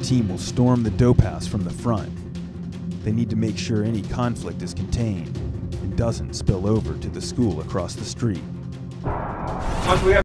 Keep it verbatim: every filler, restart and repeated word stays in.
team will storm the dope house from the front. They need to make sure any conflict is contained and doesn't spill over to the school across the street. Once we have